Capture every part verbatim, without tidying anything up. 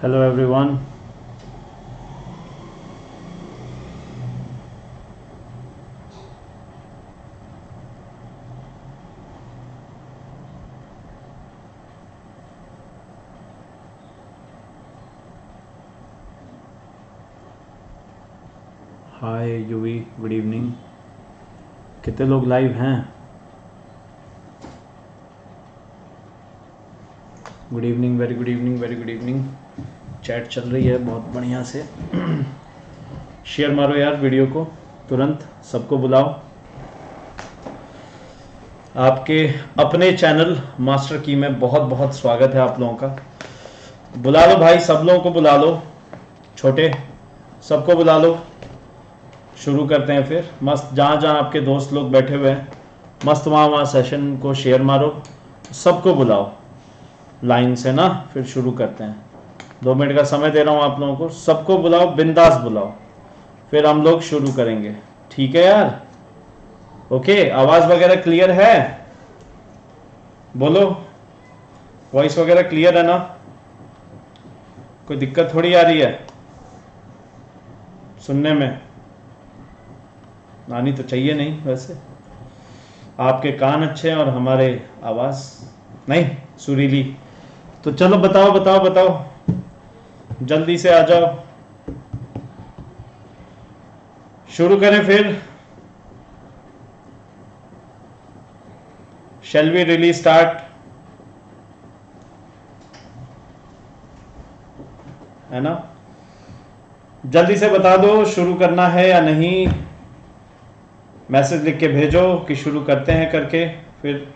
Hello everyone. Hi Yuvi, good evening. कितने लोग live हैं? Good evening, very good evening, very good evening. Chat चल रही है बहुत बढ़िया से। शेयर मारो यार वीडियो को तुरंत, सबको बुलाओ। आपके अपने चैनल मास्टर की में बहुत बहुत स्वागत है आप लोगों का। बुला लो भाई, सब लोगों को बुला लो, छोटे सबको बुला लो। शुरू करते हैं फिर। मस्त जहाँ जहाँ आपके दोस्त लोग बैठे हुए हैं, मस्त वहाँ वहाँ सेशन को शेयर मारो, सबको बुलाओ लाइन से ना। फिर शुरू करते हैं। दो मिनट का समय दे रहा हूँ आप लोगों को, सबको बुलाओ, बिंदास बुलाओ, फिर हम लोग शुरू करेंगे। ठीक है यार? ओके, आवाज़ वगैरह क्लियर है? बोलो, वॉइस वगैरह क्लियर है ना? कोई दिक्कत थोड़ी आ रही है सुनने में? आनी तो चाहिए नहीं वैसे। आपके कान अच्छे हैं और हमारे आवाज़ नहीं सुरीली। तो चलो बताओ बताओ बताओ, जल्दी से आ जाओ, शुरू करें फिर। Shall we really start? है ना? जल्दी से बता दो शुरू करना है या नहीं। मैसेज लिख के भेजो कि शुरू करते हैं करके फिर।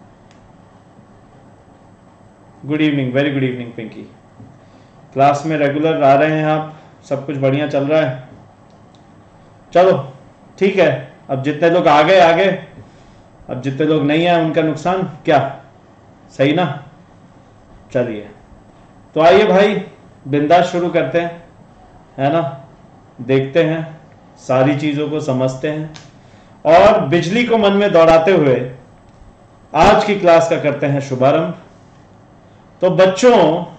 Good evening, very good evening Pinky. Class में रेगुलर आ रहे हैं आप, सब कुछ बढ़िया चल रहा है? चलो ठीक है। अब जितने लोग आ गए आ गए, अब जितने लोग नहीं आए उनका नुकसान क्या, सही ना? चलिए तो आइए भाई, बिंदास शुरू करते हैं, है ना? देखते हैं, सारी चीज़ों को समझते हैं और बिजली को मन में दौड़ाते हुए आज की क्लास का करते हैं शुभारंभ। तो बच्चों,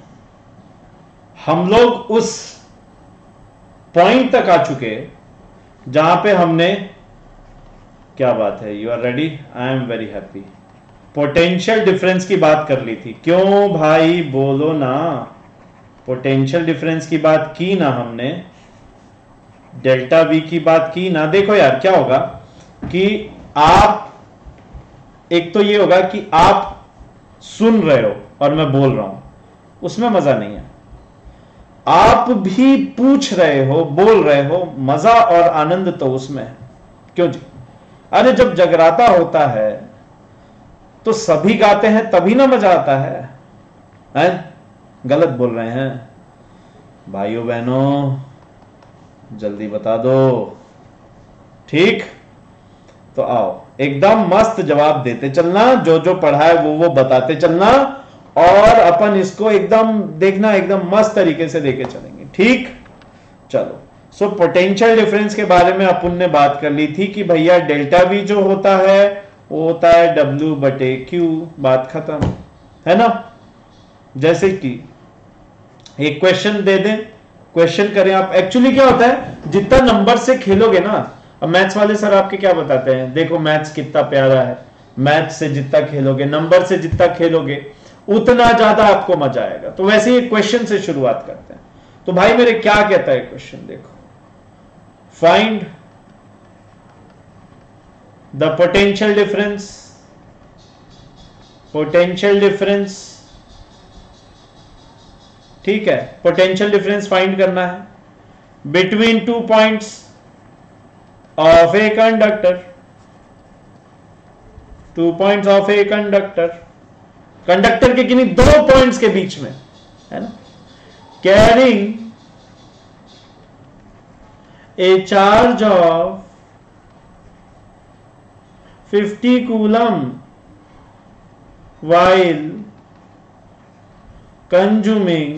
हम लोग उस पॉइंट तक आ चुके जहां पे हमने, क्या बात है, you are ready, I am very happy, potential difference की बात कर ली थी। क्यों भाई बोलो ना? पोटेंशियल डिफरेंस की बात की ना हमने, डेल्टा वी की बात की ना। देखो यार क्या होगा कि आप, एक तो ये होगा कि आप सुन रहे हो और मैं बोल रहा हूं, उसमें मजा नहीं है। आप भी पूछ रहे हो, बोल रहे हो, मजा और आनंद तो उसमें है। क्यों जी? अरे जब जगराता होता है तो सभी गाते हैं तभी ना मजा आता है, हैं? गलत बोल रहे हैं भाइयों बहनों, जल्दी बता दो। ठीक, तो आओ एकदम मस्त जवाब देते चलना, जो जो पढ़ा है वो वो बताते चलना और अपन इसको एकदम देखना, एकदम मस्त तरीके से देके चलेंगे। ठीक, चलो। सो पोटेंशियल डिफरेंस के बारे में अपन ने बात कर ली थी कि भैया डेल्टा वी जो होता है वो होता है डब्ल्यू बटे क्यू, बात खत्म, है ना? जैसे कि एक क्वेश्चन दे दें, क्वेश्चन करें आप। एक्चुअली क्या होता है, जितना नंबर से खेलोगे ना, अब मैथ्स वाले सर आपके क्या बताते हैं, देखो मैथ्स कितना प्यारा है, मैथ्स से जितना खेलोगे, नंबर से जितना खेलोगे, उतना ज्यादा आपको मजा आएगा। तो वैसे ही क्वेश्चन से शुरुआत करते हैं। तो भाई मेरे क्या कहता है क्वेश्चन, देखो, find the potential difference, potential difference, ठीक है, पोटेंशियल डिफरेंस फाइंड करना है between two points of a conductor, two points of a conductor, conductor के किन्हीं दो पॉइंट्स के बीच में, है ना? Carrying a charge of fifty coulomb while consuming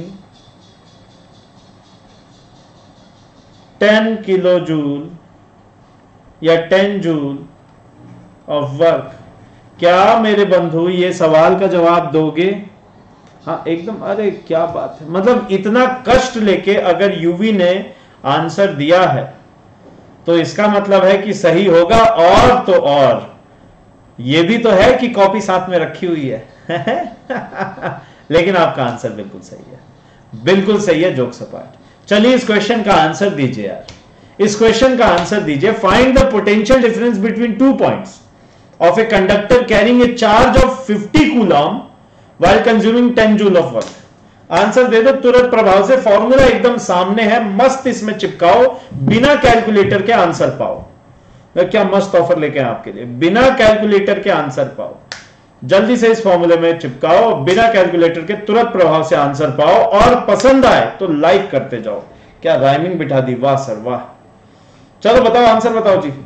ten kilo joule या टेन जूल ऑफ वर्क। क्या मेरे बंधु ये सवाल का जवाब दोगे हाँ एकदम, अरे क्या बात है, मतलब इतना कष्ट लेके अगर यूवी ने आंसर दिया है तो इसका मतलब है कि सही होगा। और तो और ये भी तो है कि कॉपी साथ में रखी हुई है लेकिन आपका आंसर बिल्कुल सही है, बिल्कुल सही है जोक सपाट। चलिए इस क्वेश्चन का आंसर दीजिए यार, इस क्वेश्चन का आंसर दीजिए। Find the potential difference between two points of a conductor carrying a charge of fifty coulomb while consuming ten joule of work. Answer दे दो तुरंत प्रभाव से, फॉर्मूला एकदम सामने है, मस्त इसमें चिपकाओ, बिना कैलकुलेटर के आंसर पाओ। क्या मस्त ऑफर लेके आए आपके लिए, बिना कैलकुलेटर के आंसर पाओ। जल्दी से इस फॉर्मूले में चिपकाओ, बिना कैलकुलेटर के तुरंत प्रभाव से आंसर पाओ, और पसंद आए तो लाइक करते जाओ। क्या राइमिंग बिठा दी, वाह सर वाह। चलो बताओ आंसर बताओ जी।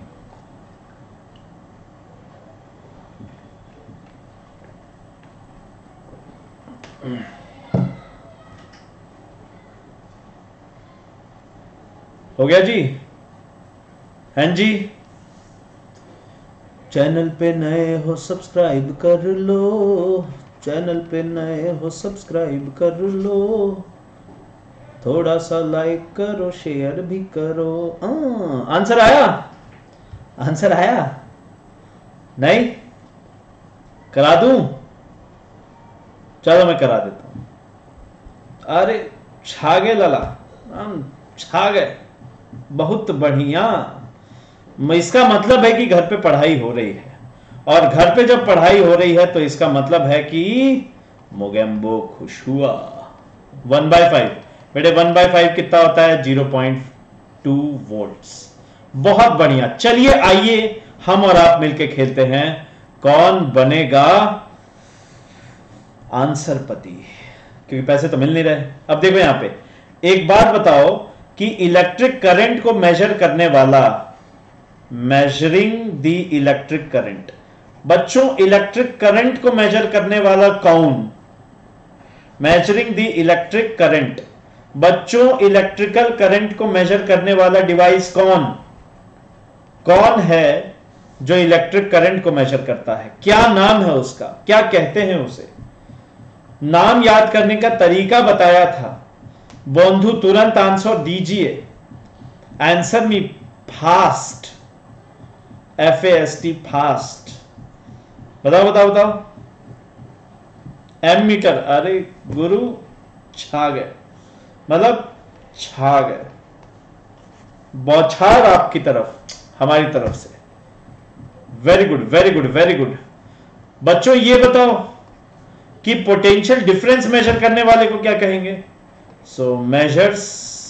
हो गया जी, हैं जी। चैनल पे नए हो सब्सक्राइब कर लो, चैनल पे नए हो सब्सक्राइब कर लो, थोड़ा सा लाइक करो, शेयर भी करो। आ, आंसर आया, आंसर आया नहीं, करा दूं? चलो मैं करा देता हूं। अरे छा गए लाला, हम छा गए, बहुत बढ़िया। इसका मतलब है कि घर पे पढ़ाई हो रही है, और घर पे जब पढ़ाई हो रही है तो इसका मतलब है कि मोगेम्बो खुश हुआ। वन बाय फाइव बेटे, वन बाय फाइव कितना होता है? Zero point two volts. बहुत बढ़िया। चलिए आइए हम और आप मिलके खेलते हैं, कौन बनेगा आंसर पति, क्योंकि पैसे तो मिल नहीं रहे। अब देखो यहां पे एक बात बताओ कि इलेक्ट्रिक करंट को मेजर करने वाला, मेजरिंग द इलेक्ट्रिक करंट, बच्चों इलेक्ट्रिक करंट को मेजर करने वाला कौन? मेजरिंग द इलेक्ट्रिक करंट, बच्चों इलेक्ट्रिकल करंट को मेजर करने वाला डिवाइस कौन? कौन है जो इलेक्ट्रिक करंट को मेजर करता है? क्या नाम है उसका, क्या कहते हैं उसे? नाम याद करने का तरीका बताया था। बंधु तुरंत आंसर दीजिए, answer me fast, F A S T fast. बताओ बताओ बताओ। M meter. अरे गुरु छा गए, मतलब छा गए, बौछार आपकी तरफ, हमारी तरफ से। Very good very good very good. बच्चों ये बताओ कि पोटेंशियल डिफरेंस मेजर करने वाले को क्या कहेंगे? So measures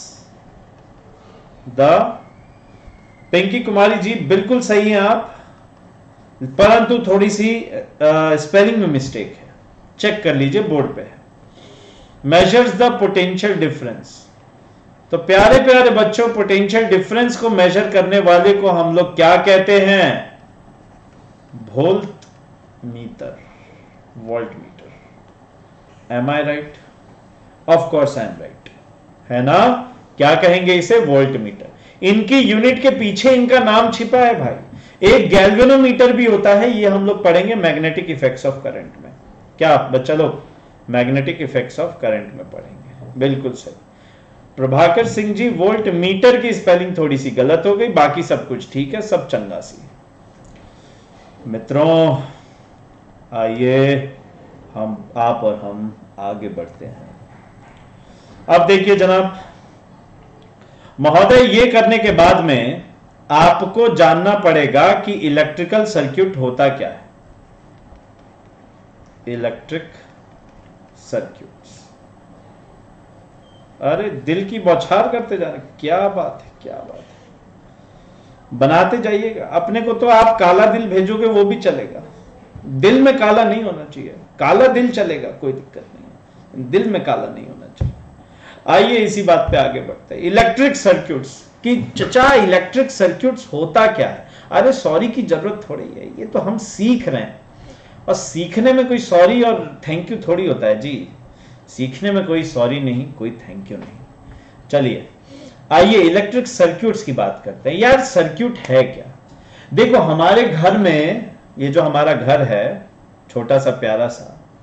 the, Pinky Kumari ji बिल्कुल सही हैं आप, परंतु थोड़ी सी स्पेलिंग में मिस्टेक है, चेक कर लीजिए बोर्ड पे है। Measures the potential difference. तो प्यारे प्यारे बच्चों, पोटेंशियल डिफरेंस को मेजर करने वाले को हम लोग क्या कहते हैं? Volt meter, volt meter. Am I right? Of course I am right, है ना? क्या कहेंगे इसे? Volt meter. इनकी यूनिट के पीछे इनका नाम छिपा है भाई। एक गैल्वेनोमीटर भी होता है, ये हम लोग पढ़ेंगे मैग्नेटिक इफेक्ट्स ऑफ करंट में। क्या बच्चा लोग मैग्नेटिक इफेक्ट्स ऑफ करंट में पढ़ेंगे? बिल्कुल सही। प्रभाकर सिंह जी, वोल्ट मीटर की स्पेलिंग थोड़ी सी गलत हो गई, बाकी सब कुछ ठीक है, सब चंगा सी। मित्रों आइए हम, आप और हम आगे बढ़ते हैं। अब देखिए जनाब महोदय, ये करने के बाद में आपको जानना पड़ेगा कि इलेक्ट्रिकल सर्किट होता क्या है। Electric circuits. अरे दिल की बौछार करते जा रहे, क्या बात है, क्या बात है। बनाते जाइएगा अपने को। तो आप काला दिल भेजोगे वो भी चलेगा, दिल में काला नहीं होना चाहिए। काला दिल चलेगा, कोई दिक्कत नहीं है, दिल में काला नहीं होना चाहिए। आइए इसी बात पे आगे बढ़ते हैं। इलेक्ट्रिक सर्किट्स की चचा, इलेक्ट्रिक सर्किट्स होता क्या है? अरे सॉरी की जरूरत थोड़ी है, ये तो हम सीख रहे हैं, और सीखने में कोई सॉरी और थैंक यू थोड़ी होता है जी। सीखने में कोई सॉरी नहीं, कोई थैंक यू नहीं। चलिए आइए इलेक्ट्रिक सर्किट्स की बात करते हैं। यार सर्किट है क्या? देखो हमारे घर में, ये जो हमारा घर है छोटा सा प्यारा सा,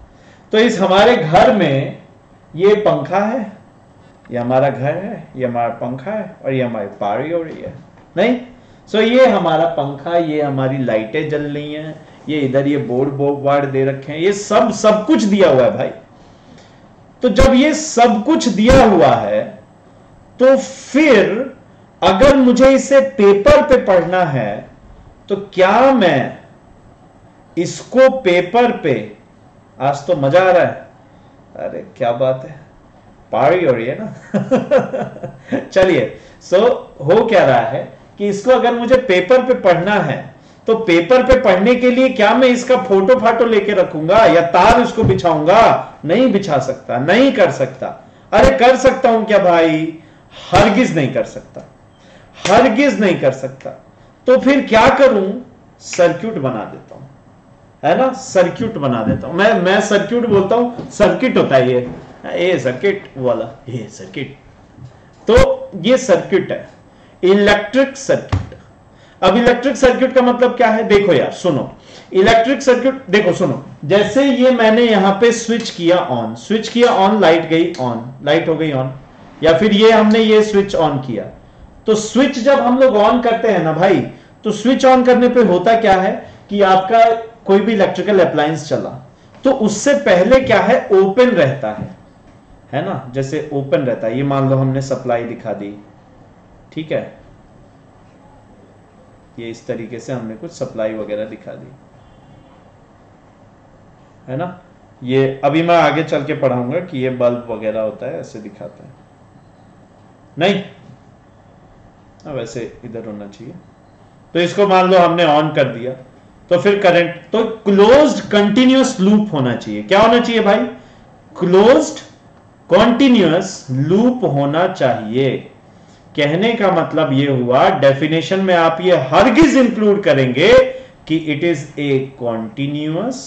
तो इस हमारे घर में ये पंखा है, ये हमारा घर है, ये हमारा पंखा है और ये हमारी पारी हो रही है, नहीं? सो so ये हमारा पंखा, ये हमारी लाइटें जल रही हैं, ये इधर ये बोर्ड बोर्ड दे रखे हैं, ये सब सब कुछ दिया हुआ है भाई। तो जब ये सब कुछ दिया हुआ है तो फिर अगर मुझे इसे पेपर पे पढ़ना है तो क्या मैं इसको पेपर पे, आज तो मजा आ रहा है, अरे क्या बात है, पारी हो रही है ना। चलिए, सो हो क्या रहा है कि इसको अगर मुझे पेपर पे पढ़ना है तो पेपर पे पढ़ने के लिए क्या मैं इसका फोटो फाटो लेके रखूंगा या तार उसको बिछाऊंगा? नहीं बिछा सकता, नहीं कर सकता। अरे कर सकता हूं क्या भाई? हरगिज नहीं कर सकता, हरगिज नहीं कर सकता। तो फिर क्या करूं? सर्किट बना देता हूं, है ना, सर्किट बना देता हूं। मैं मैं सर्किट बोलता हूं, सर्किट होता है ये ये सर्किट वाला, ये सर्किट। तो ये सर्किट है, इलेक्ट्रिक सर्किट। अब इलेक्ट्रिक सर्किट का मतलब क्या है? देखो यार सुनो, इलेक्ट्रिक सर्किट देखो सुनो, जैसे ये मैंने यहां पे स्विच किया ऑन, स्विच किया ऑन, लाइट गई ऑन, लाइट हो गई ऑन, या फिर ये हमने ये स्विच ऑन किया। तो स्विच जब हम लोग ऑन करते हैं ना भाई, तो स्विच ऑन करने पे होता क्या है कि आपका कोई भी इलेक्ट्रिकल अप्लायंस चला तो उससे पहले क्या है, ओपन रहता है, है ना, जैसे ओपन रहता है। ये मान लो हमने सप्लाई दिखा दी, ठीक है, ये इस तरीके से हमने कुछ सप्लाई वगैरह दिखा दी, है ना। ये अभी मैं आगे चल के पढ़ाऊंगा कि ये बल्ब वगैरह होता है, ऐसे दिखाता है, नहीं अब वैसे इधर होना चाहिए। तो इसको मान लो हमने ऑन कर दिया, तो फिर करंट, तो क्लोज्ड कंटिन्यूअस लूप होना चाहिए। क्या होना चाहिए भाई? क्लोज्ड कंटिन्यूअस लूप होना चाहिए। कहने का मतलब ये हुआ, डेफिनेशन में आप ये हरगिज इंक्लूड करेंगे कि it is a continuous,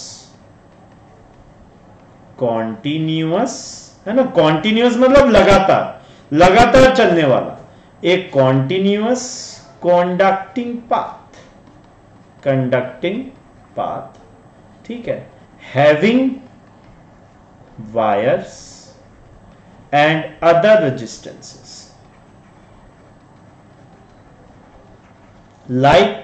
continuous, है ना, कॉन्टिन्यूअस मतलब लगातार, लगातार चलने वाला, एक continuous conducting path, conducting path, ठीक है, having wires and other resistances like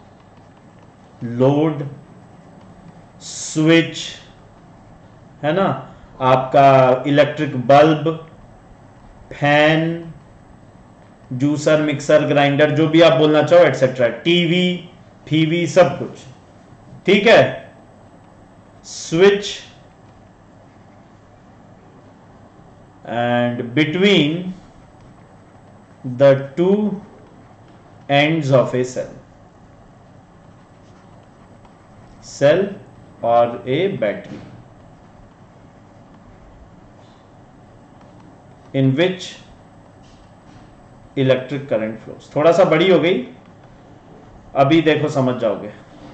load, switch, है ना, आपका electric bulb, fan, juicer, mixer, grinder, जो भी आप बोलना चाहो, एटसेट्रा, टीवी, फीवी, सब कुछ, ठीक है। Switch and between the two ends of a cell, cell और a battery, in which electric current flows. थोड़ा सा बड़ी हो गई, अभी देखो समझ जाओगे,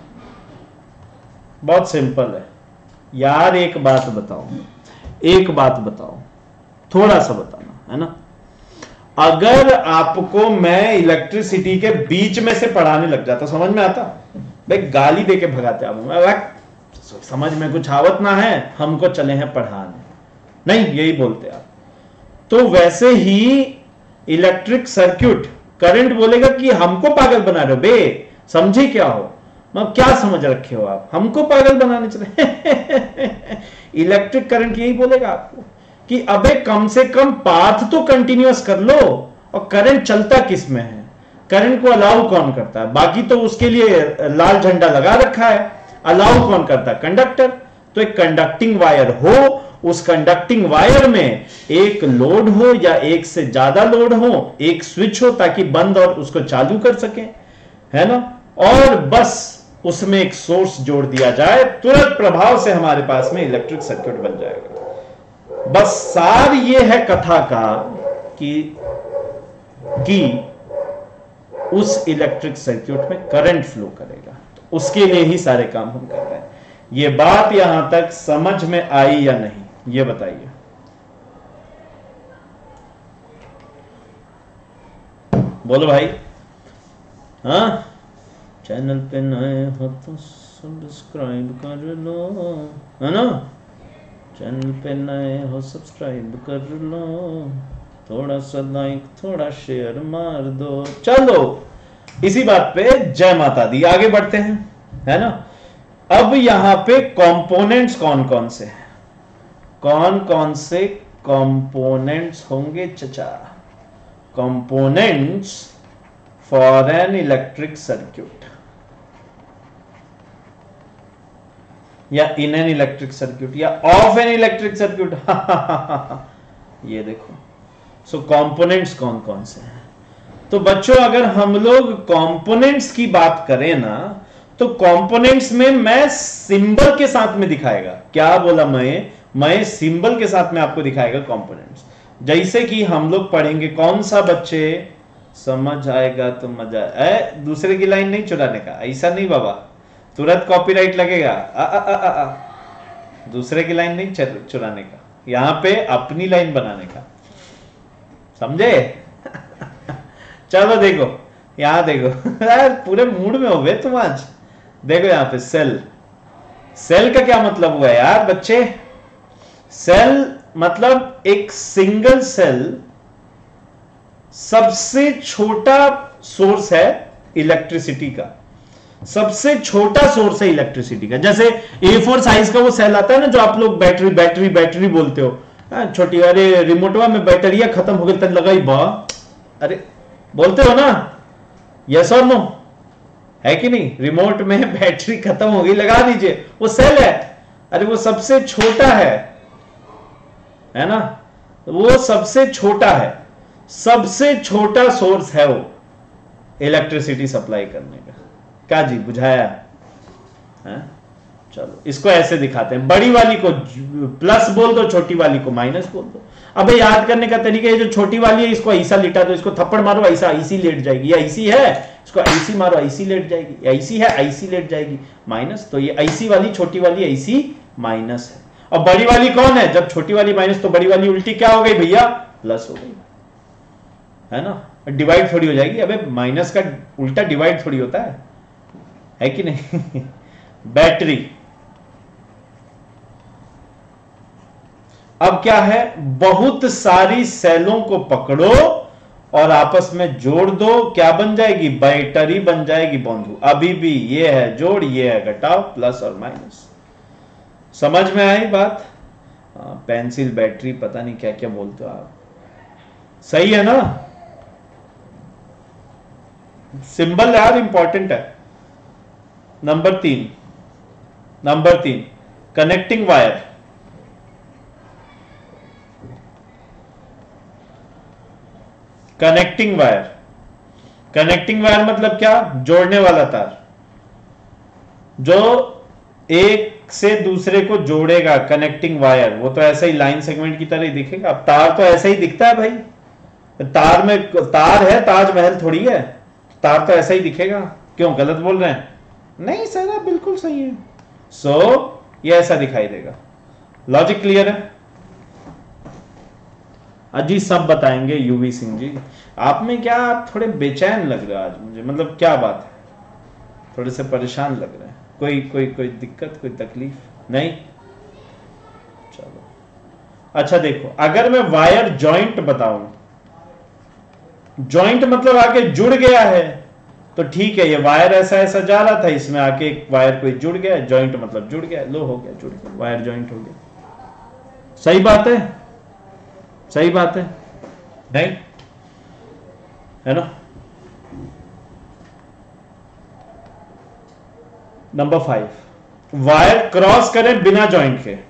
बहुत सिंपल है यार। एक बात बताओ, एक बात बताओ, थोड़ा सा बताना, है ना। अगर आपको मैं इलेक्ट्रिसिटी के बीच में से पढ़ाने लग जाता, समझ में आता? भाई गाली देके भगाते आप, समझ में कुछ आवत ना है, हमको चले हैं पढ़ाने, नहीं यही बोलते आप। तो वैसे ही इलेक्ट्रिक सर्किट, करंट बोलेगा कि हमको पागल बना रहे हो बे, समझे क्या हो, मतलब क्या समझ रखे हो आप, हमको पागल बनाने चले। इलेक्ट्रिक करंट यही बोलेगा आपको कि अबे कम से कम पाथ तो कंटिन्यूअस कर लो, और करंट चलता किस में है, करंट को अलाउ कौन करता है? बाकी तो उसके लिए लाल झंडा लगा रखा है, अलाउ कौन करता है? कंडक्टर। तो एक कंडक्टिंग वायर हो, उस कंडक्टिंग वायर में एक लोड हो या एक से ज्यादा लोड हो, एक स्विच हो ताकि बंद और उसको चालू कर सके, है ना, और बस उसमें एक सोर्स जोड़ दिया जाए, तुरंत प्रभाव से हमारे पास में इलेक्ट्रिक सर्किट बन जाएगा। बस सार ये है कथा का कि कि उस इलेक्ट्रिक सर्किट में करंट फ्लो करेगा, तो उसके लिए ही सारे काम हम कर रहे हैं। ये बात यहां तक समझ में आई या नहीं, ये बताइए। बोलो भाई। हाँ, चैनल पे नए हो तो सब्सक्राइब कर लो, है ना। चैनल पे नए हो सब्सक्राइब कर लो, थोड़ा सा लाइक थोड़ा शेयर मार दो। चलो इसी बात पे जय माता दी, आगे बढ़ते हैं, है ना। अब यहां पे कंपोनेंट्स कौन कौन से हैं, कौन कौन से कंपोनेंट्स होंगे चचा? Components for an electric circuit या इन एन इलेक्ट्रिक सर्किट या ऑफ एन इलेक्ट्रिक सर्किट। ये देखो, सो कंपोनेंट्स कौन कौन से हैं। तो बच्चों अगर हम लोग कंपोनेंट्स की बात करें ना, तो कंपोनेंट्स में मैं सिंबल के साथ में दिखाएगा। क्या बोला मैं? मैं सिंबल के साथ में आपको दिखाएगा कंपोनेंट्स। जैसे कि हम लोग पढ़ेंगे, कौन सा बच्चे समझ आएगा तो मजा है, दूसरे की लाइन नहीं चुराने का, ऐसा नहीं बाबा, तुरंत कॉपीराइट लगेगा। आ, आ, आ, आ, आ। दूसरे की लाइन नहीं चुराने का, यहां पे अपनी लाइन बनाने का, समझे? चलो देखो, यहां देखो, पूरे मूड में हो गए तुम आज। देखो यहां पे सेल, सेल का क्या मतलब हुआ यार बच्चे? सेल मतलब एक सिंगल सेल, सबसे छोटा सोर्स है इलेक्ट्रिसिटी का, सबसे छोटा सोर्स है इलेक्ट्रिसिटी का। जैसे ए फोर साइज का वो सेल आता है ना, जो आप लोग बैटरी बैटरी बैटरी बोलते हो, छोटी, अरे रिमोटवा में बैटरिया खत्म हो गई तब लगाई बा, अरे बोलते हो ना, यस और नो, है कि नहीं? रिमोट में बैटरी खत्म हो गई, लगा दीजिए, वो सेल है। अरे वो सबसे छोटा है, है ना, वो सबसे छोटा है, सबसे छोटा सोर्स है वो इलेक्ट्रिसिटी सप्लाई करने का। क्या जी, बुझाया है? चलो इसको ऐसे दिखाते हैं, बड़ी वाली को प्लस बोल दो, छोटी वाली को माइनस बोल दो। अबे याद करने का तरीका है, जो छोटी वाली है इसको ऐसा लिटा दो, इसको थप्पड़ मारो ऐसा, ऐसी लेट जाएगी, या ऐसी है इसको ऐसी मारो ऐसी लेट जाएगी, या ऐसी है ऐसी लेट जाएगी, माइनस। तो ये ऐसी वाली, छोटी वाली ऐसी, माइनस है। और बड़ी वाली कौन है? जब छोटी वाली माइनस तो बड़ी वाली उल्टी क्या हो गई भैया? प्लस हो गई, है ना। डिवाइड थोड़ी हो जाएगी, अबे माइनस का उल्टा डिवाइड थोड़ी होता है, है कि नहीं? बैटरी, अब क्या है, बहुत सारी सेलों को पकड़ो और आपस में जोड़ दो, क्या बन जाएगी? बैटरी बन जाएगी बंधु। अभी भी ये है जोड़, ये है घटाओ, प्लस और माइनस। समझ में आई बात? आ, पेंसिल, बैटरी, पता नहीं क्या क्या बोलते हो आप, सही है ना? सिंबल यार इंपॉर्टेंट है। नंबर तीन, नंबर तीन connecting wire. Connecting wire, connecting wire मतलब क्या? जोड़ने वाला तार, जो एक से दूसरे को जोड़ेगा, कनेक्टिंग वायर। वो तो ऐसा ही लाइन सेगमेंट की तरह ही दिखेगा। अब तार तो ऐसा ही दिखता है भाई, तार में तार है, ताजमहल थोड़ी है, तार तो ऐसा ही दिखेगा। क्यों, गलत बोल रहे हैं? नहीं सर, आप बिल्कुल सही है। सो so, ये ऐसा दिखाई देगा। लॉजिक क्लियर है? अजी सब बताएंगे यूवी सिंह जी। आप में क्या, आप थोड़े बेचैन लग रहे हो आज मुझे, मतलब क्या बात है? थोड़े से परेशान लग रहे हैं? कोई कोई कोई दिक्कत, कोई तकलीफ नहीं? चलो अच्छा देखो, अगर मैं वायर जॉइंट बताऊं, जॉइंट मतलब आके जुड़ गया है, तो ठीक है, ये वायर ऐसा ऐसा जा रहा था, इसमें आके एक वायर कोई जुड़ गया, जॉइंट मतलब जुड़ गया, लो हो गया, जुड़ गया, वायर जॉइंट हो गया। सही बात है? सही बात है नहीं? है ना। नंबर फाइव, वायर क्रॉस करें बिना जॉइंट के,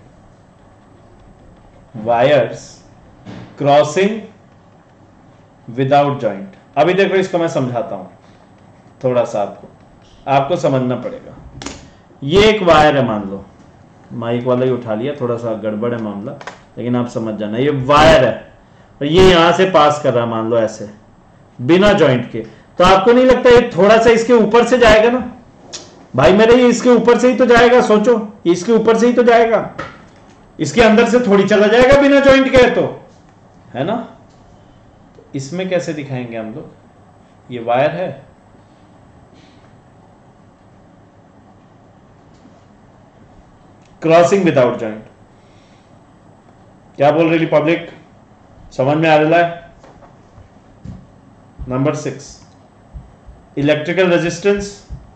वायर्स क्रॉसिंग विदाउट जॉइंट। अभी देखो इसको मैं समझाता हूं थोड़ा सा, आपको आपको समझना पड़ेगा। ये एक वायर है, मान लो, माइक वाला ही उठा लिया, थोड़ा सा गड़बड़ है मामला, लेकिन आप समझ जाना। ये वायर है और ये यहां से पास कर रहा है, मान लो ऐसे, बिना जॉइंट के। तो आपको नहीं लगता ये थोड़ा सा इसके ऊपर से जाएगा ना भाई मेरे? ये इसके ऊपर से ही तो जाएगा, सोचो, इसके ऊपर से ही तो जाएगा, इसके अंदर से थोड़ी चला जाएगा बिना जॉइंट के, तो है ना। तो इसमें कैसे दिखाएंगे हम लोग? ये वायर है, क्रॉसिंग विदाउट जॉइंट। क्या बोल रही पब्लिक, समझ में आ रहा है? Number six, electrical resistance.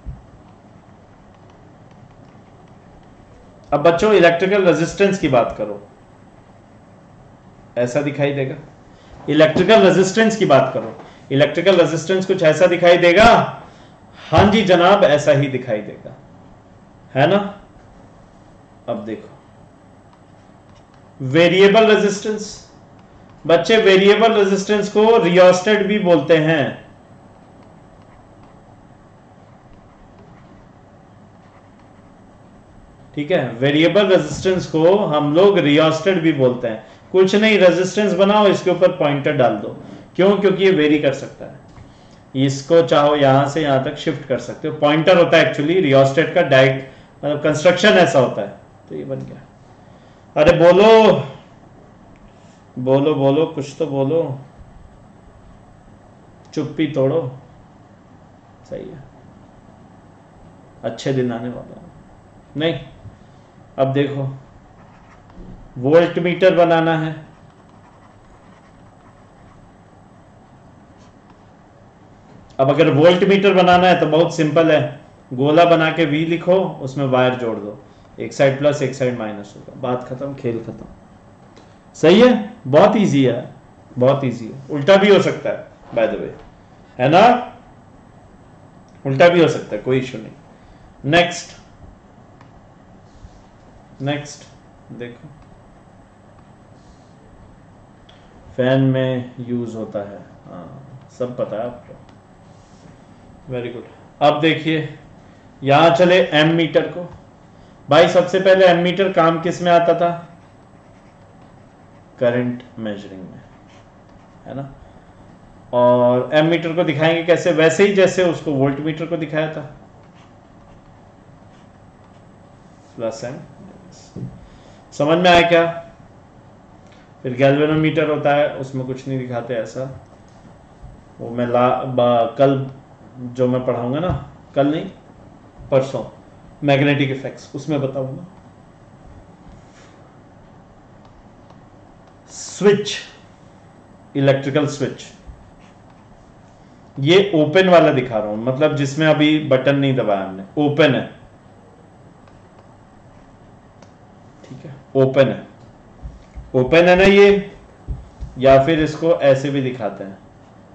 अब बच्चों इलेक्ट्रिकल रेजिस्टेंस की बात करो, ऐसा दिखाई देगा। इलेक्ट्रिकल रेजिस्टेंस की बात करो, इलेक्ट्रिकल रेजिस्टेंस कुछ ऐसा दिखाई देगा? हां जी जनाब, ऐसा ही दिखाई देगा, है ना। अब देखो वेरिएबल रेजिस्टेंस। बच्चे वेरिएबल रेजिस्टेंस को रियोस्टेट भी बोलते हैं। ठीक है, वेरिएबल रेजिस्टेंस को हम लोग रियोस्टेट भी बोलते हैं। कुछ नहीं, रेजिस्टेंस बनाओ, इसके ऊपर पॉइंटर डाल दो। क्यों? क्योंकि ये वेरी कर सकता है, इसको चाहो यहां से यहां तक शिफ्ट कर सकते हो। पॉइंटर होता है एक्चुअली रियोस्टेट का, डायरेक्ट मतलब कंस्ट्रक्शन ऐसा होता है। तो ये बन गया। अरे बोलो बोलो बोलो, कुछ तो बोलो, चुप्पी तोड़ो। सही है, अच्छे दिन आने वाला है। नहीं, अब देखो वोल्ट मीटर बनाना है। अब अगर वोल्ट मीटर बनाना है तो बहुत सिंपल है, गोला बना के वी लिखो, उसमें वायर जोड़ दो, एक साइड प्लस एक साइड माइनस होगा, बात खत्म, खेल खत्म। सही है, बहुत इजी है, बहुत इजी है। उल्टा भी हो सकता है बाय द वे, है ना, उल्टा भी हो सकता है, कोई इशू नहीं। नेक्स्ट नेक्स्ट देखो, फैन में यूज होता है, हाँ सब पता है आपको, वेरी गुड। अब देखिए यहां चले एम मीटर को। भाई सबसे पहले एम मीटर काम किस में आता था? करंट मेजरिंग में, है ना। और एम मीटर को दिखाएंगे कैसे? वैसे ही जैसे उसको वोल्ट मीटर को दिखाया था, प्लस एम। समझ में आया क्या? फिर गैल्वेनोमीटर होता है, उसमें कुछ नहीं दिखाते ऐसा, वो मैं ला कल जो मैं पढ़ाऊंगा ना, कल नहीं परसों, मैग्नेटिक इफेक्ट्स, उसमें बताऊंगा। स्विच, इलेक्ट्रिकल स्विच, ये ओपन वाला दिखा रहा हूं, मतलब जिसमें अभी बटन नहीं दबाया हमने, ओपन है, ठीक है, ओपन है, ओपन है ना ये। या फिर इसको ऐसे भी दिखाते हैं,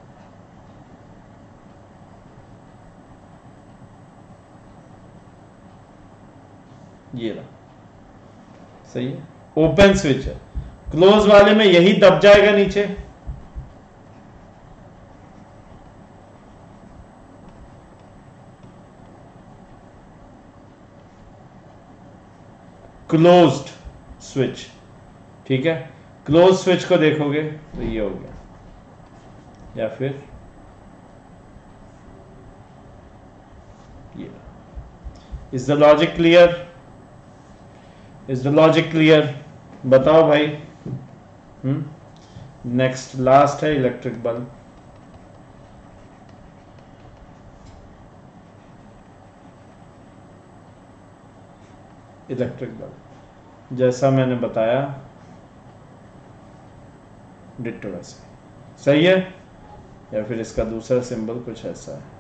ये रहा, सही है, ओपन स्विच है। क्लोज वाले में यही दब जाएगा नीचे, क्लोज्ड स्विच, ठीक है। क्लोज स्विच को देखोगे तो ये हो गया, या फिर ये। Is the logic clear? Is the logic clear? बताओ भाई। हम्म नेक्स्ट लास्ट है इलेक्ट्रिक बल्ब। इलेक्ट्रिक बल्ब जैसा मैंने बताया डिट्टो वैसे, सही है। या फिर इसका दूसरा सिंबल कुछ ऐसा है,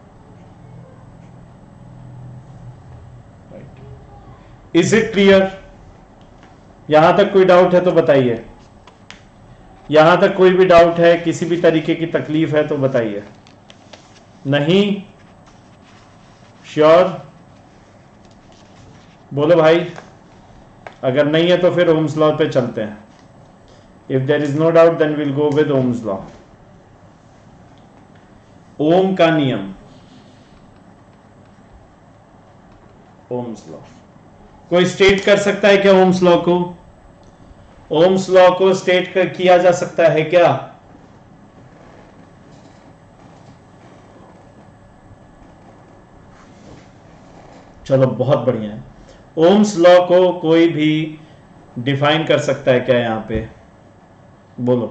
राइट। Is it clear? यहां तक कोई डाउट है तो बताइए, यहां तक कोई भी डाउट है, किसी भी तरीके की तकलीफ है तो बताइए। नहीं? श्योर? बोलो भाई। अगर नहीं है तो फिर ओम्स लॉ पे चलते हैं। If there is no doubt then will go with Ohm's law. Ohm का नियम, ओम्स लॉ। कोई स्टेट कर सकता है क्या ओम्स लॉ को? ओम्स लॉ को स्टेट कर किया जा सकता है क्या? चलो बहुत बढ़िया है। ओम्स लॉ को कोई भी डिफाइन कर सकता है क्या यहां पे? बोलो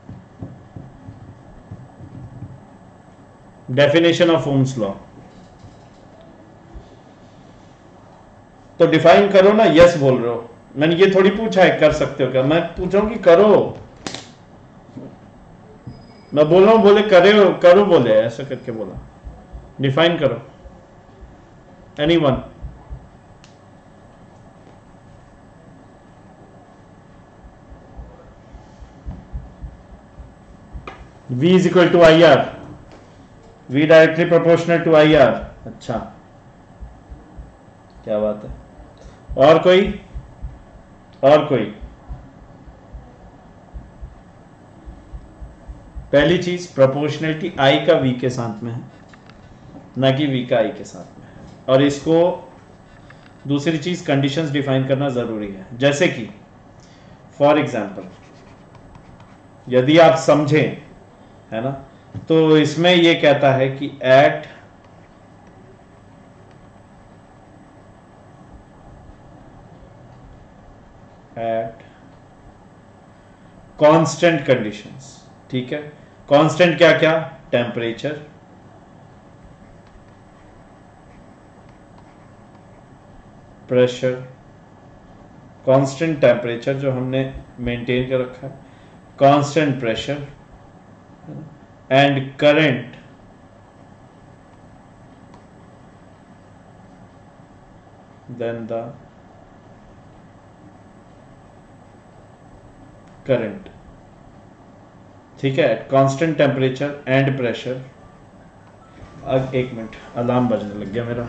डेफिनेशन ऑफ ओम्स लॉ तो डिफाइन करो ना। यस बोल रहे हो? मैंने ये थोड़ी पूछा है कर सकते हो क्या, मैं पूछ रहा हूं कि करो। मैं बोल रहा हूं बोले करे करो, बोले ऐसा करके बोला। डिफाइन करो anyone. V is equal to I R, V directly proportional to I R। अच्छा क्या बात है। और कोई और कोई पहली चीज प्रोपोर्शनलिटी I का V के साथ में है, ना कि V का I के साथ में है। और इसको दूसरी चीज कंडीशंस डिफाइन करना जरूरी है। जैसे कि फॉर एग्जांपल यदि आप समझें, है ना, तो इसमें ये कहता है कि एट एट कांस्टेंट कंडीशंस, ठीक है। कांस्टेंट क्या क्या, टेम्परेचर, प्रेशर, कांस्टेंट टेम्परेचर जो हमने मेंटेन कर रखा है, constant pressure and current then the current, ठीक है, at constant temperature and pressure। अब एक मिनट अलार्म बजने लग गया मेरा।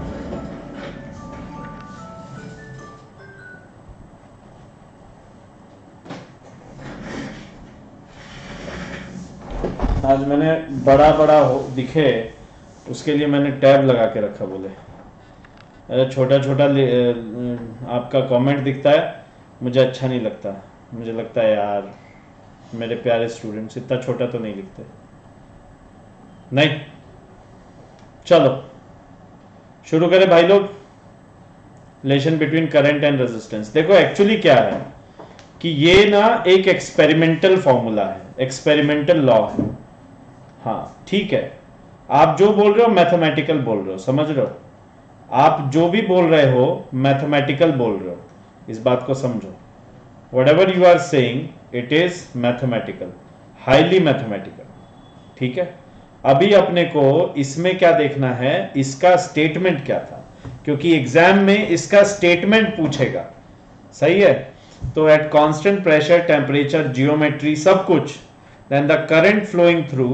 आज मैंने बड़ा बड़ा हो दिखे उसके लिए मैंने टैब लगा के रखा। बोले अरे छोटा छोटा आपका कमेंट दिखता है, मुझे अच्छा नहीं लगता। मुझे लगता है यार मेरे प्यारे स्टूडेंट्स इतना छोटा तो नहीं लिखते। नहीं, चलो शुरू करें भाई लोग। Relation between current and resistance. देखो एक्चुअली क्या है कि ये ना एक एक्सपेरिमेंटल फॉर्मूला है, एक्सपेरिमेंटल लॉ है। हाँ ठीक है, आप जो बोल रहे हो मैथमेटिकल बोल रहे हो, समझ रहे हो। आप जो भी बोल रहे हो मैथमेटिकल बोल रहे हो, इस बात को समझो। whatever you are saying it is mathematical, highly mathematical, ठीक है। अभी अपने को इसमें क्या देखना है, इसका स्टेटमेंट क्या था, क्योंकि एग्जाम में इसका स्टेटमेंट पूछेगा, सही है। तो at constant pressure, temperature, geometry, सब कुछ, then the current flowing through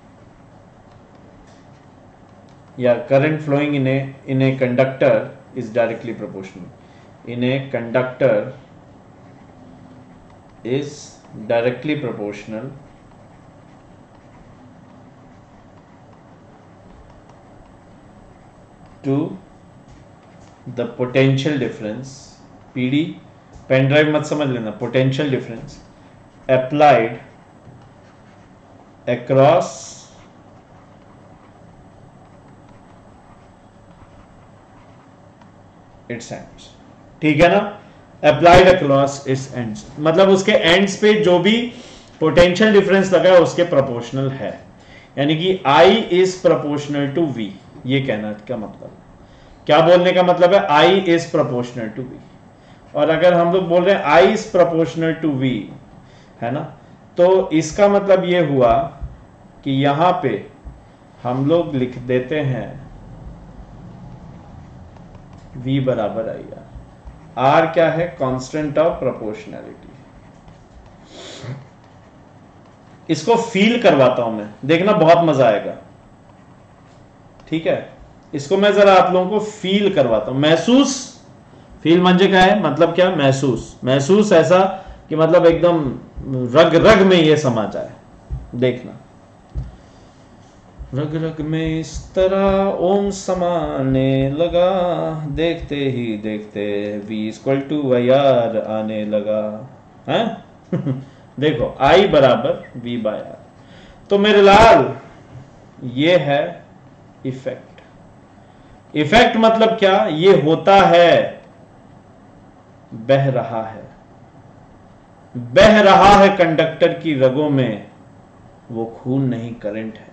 या current flowing in a in a conductor is directly proportional. In a conductor is directly proportional to the potential difference, P D, pen drive मत समझ लेना, potential difference applied across its ends, ठीक है ना। Applied across its ends, मतलब उसके ends पे जो भी पोटेंशियल डिफरेंस लगा है उसके प्रोपोर्शनल है, यानी कि I is proportional to V। ये कहना का मतलब, क्या बोलने का मतलब है, I is proportional to V। और अगर हम लोग बोल रहे हैं I is proportional to V, है ना, तो इसका मतलब ये हुआ कि यहां पे हम लोग लिख देते हैं V बराबर I R। आर क्या है, कांस्टेंट ऑफ प्रोपोर्शनैलिटी। इसको फील करवाता हूं मैं, देखना बहुत मजा आएगा, ठीक है। इसको मैं जरा आप लोगों को फील करवाता हूं, महसूस। फील मंजे का है मतलब क्या, महसूस। महसूस ऐसा कि मतलब एकदम रग रग में ये समा जाए, देखना। रग रग में इस तरह ओम समाने लगा, देखते ही देखते V equal to I R आने लगा, है देखो I बराबर V बाय आर। तो मेरे लाल ये है इफेक्ट। इफेक्ट मतलब क्या, ये होता है, बह रहा है, बह रहा है कंडक्टर की रगों में, वो खून नहीं करंट है।